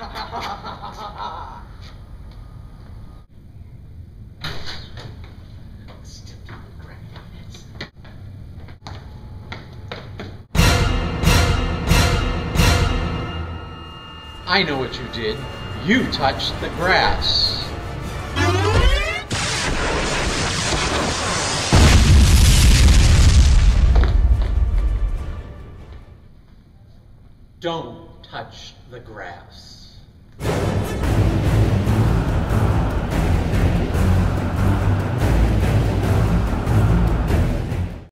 I know what you did. You touched the grass. Don't touch the grass.